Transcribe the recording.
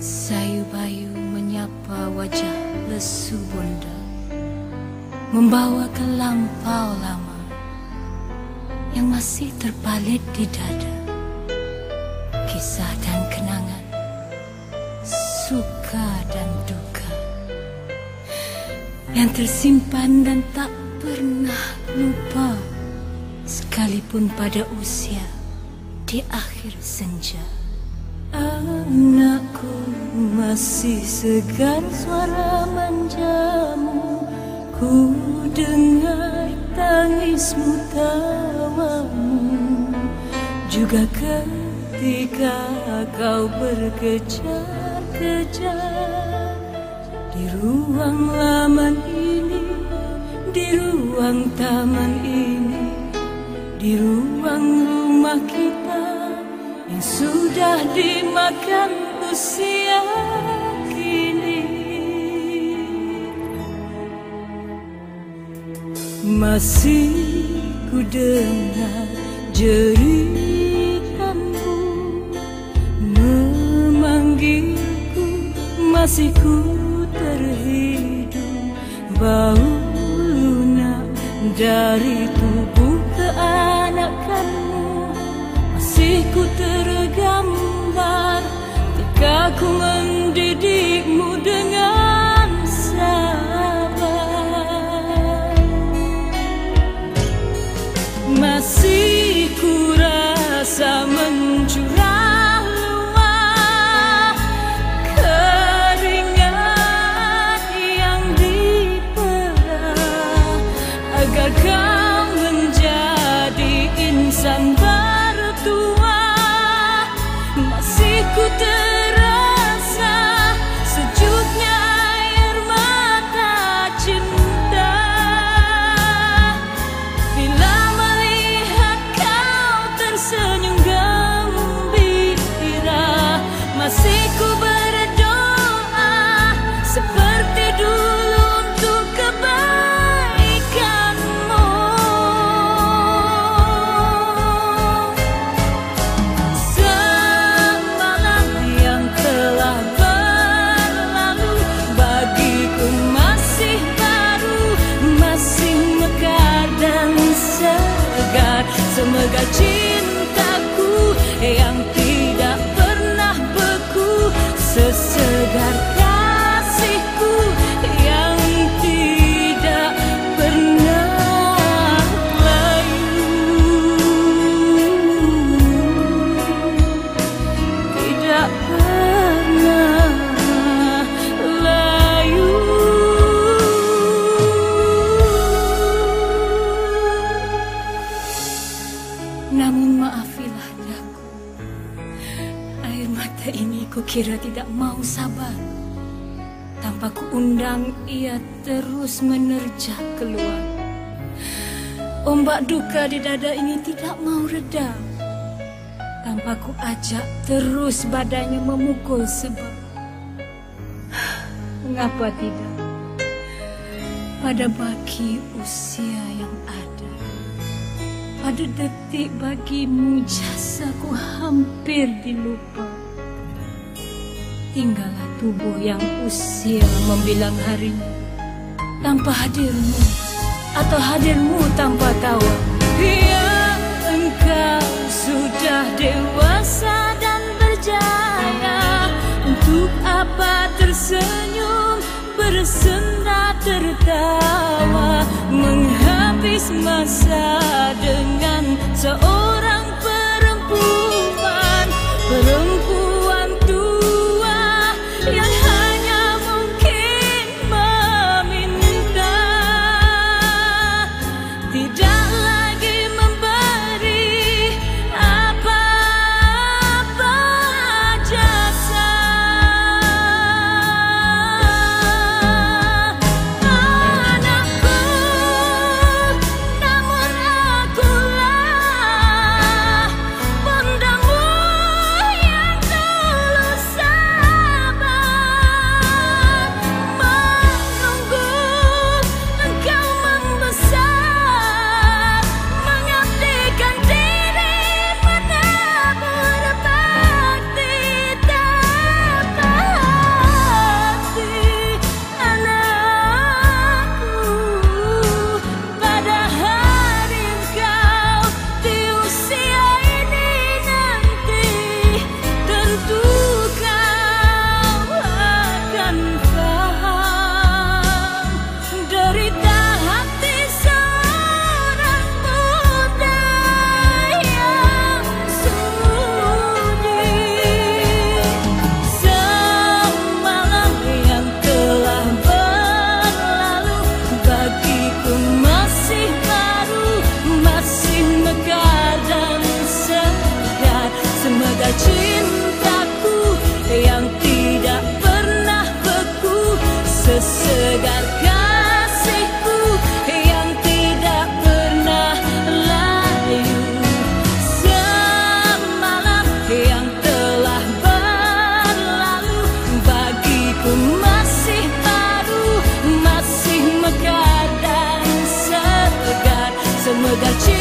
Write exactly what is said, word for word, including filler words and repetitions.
Sayu Bayu menyapa wajah lesu bonda, membawa ke lampau lama yang masih terpalit di dada. Kisah dan kenangan, suka dan duka, yang tersimpan dan tak pernah lupa, sekalipun pada usia di akhir senja. Anakku, masih segar suara manjamu, ku dengar tangismu, tawamu, juga ketika kau berkejar-kejar di ruang laman ini, di ruang taman ini, di ruang rumah kita yang sudah dimakan usia kini. Masih ku dengar jeritanmu memanggilku, masih ku terhidup bau lunak dari tubuh keanakanmu. Masih ku tergambar ketika ku mendidikmu dengan sabar. Masih ku rasa mencurah luah keringat yang diperah agar kau menjadi insan bertuah. Masih ku terasa sejuknya air mata cinta bila melihat kau tersenyum gembira. Masih ku berdoa seperti dulu untuk kebaikanmu. Semalam yang telah berlalu bagiku masih baru, masih mekar dan segar, semegar cintaku yang tidak pernah beku, sesegar kasihku yang tidak pernah layu, tidak pernah layu. Namun maafilah daku, air mata ini kukira tidak mau sabar. Tanpa ku undang, ia terus menerjah keluar. Ombak duka di dada ini tidak mau reda. Tanpa ku ajak, terus badannya memukul sebab. Mengapa tidak? Pada bagi usia yang ada, pada detik bagimu jasaku hampir dilupa. Tinggallah tubuh yang usia membilang harinya, tanpa hadirmu atau hadirmu tanpa tawa. Ya, engkau sudah dewasa dan berjaya. Untuk apa tersenyum, bersenda tertawa, menghabis masa dengan seorang perempuan, perempuan tua yang hanya mungkin meminta, tidak lagi memberi apa-apa jasa. Anakku, namun akulah tegak